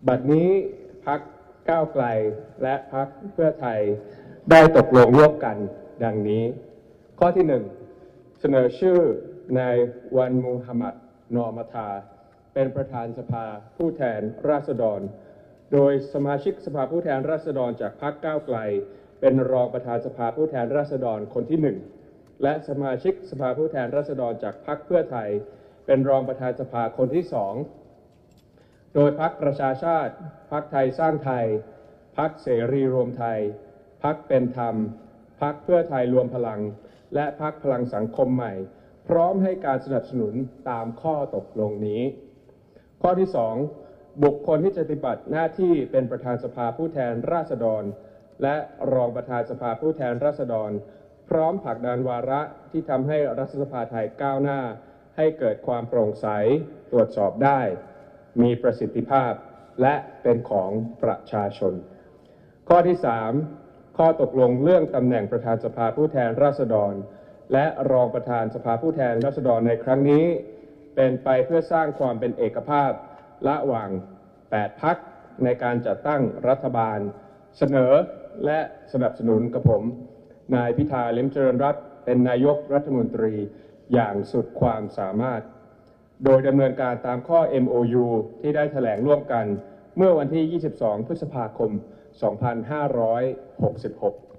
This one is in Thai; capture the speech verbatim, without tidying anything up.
บัดนี้พรรคก้าวไกลและพรรคเพื่อไทยได้ตกลงร่วมกันดังนี้ข้อที่หนึ่งเสนอชื่อนายวันมูฮัมหมัดนอมัทาเป็นประธานสภาผู้แทนราษฎรโดยสมาชิกสภาผู้แทนราษฎรจากพรรคก้าวไกลเป็นรองประธานสภาผู้แทนราษฎรคนที่หนึ่งและสมาชิกสภาผู้แทนราษฎรจากพรรคเพื่อไทยเป็นรองประธานสภาคนที่สองโดยพรรคประชาชาติพรรคไทยสร้างไทยพรรคเสรีรวมไทยพรรคเป็นธรรมพรรคเพื่อไทยรวมพลังและพรรคพลังสังคมใหม่พร้อมให้การสนับสนุนตามข้อตกลงนี้ข้อที่สองบุคคลที่จะปฏิบัติหน้าที่เป็นประธานสภาผู้แทนราษฎรและรองประธานสภาผู้แทนราษฎรพร้อมผลักดันวาระที่ทำให้รัฐสภาไทยก้าวหน้าให้เกิดความโปร่งใสตรวจสอบได้มีประสิทธิภาพและเป็นของประชาชนข้อที่สามข้อตกลงเรื่องตำแหน่งประธานสภาผู้แทนราษฎรและรองประธานสภาผู้แทนราษฎรในครั้งนี้เป็นไปเพื่อสร้างความเป็นเอกภาพระหว่างแปดพรรคในการจัดตั้งรัฐบาลเสนอและสนับสนุนกับผมนายพิธาลิ้มเจริญรัตน์เป็นนายกรัฐมนตรีอย่างสุดความสามารถโดยดำเนินการตามข้อ เอ็ม โอ ยู ที่ได้แถลงร่วมกันเมื่อวันที่ยี่สิบสองพฤษภาคมสองพันห้าร้อยหกสิบหก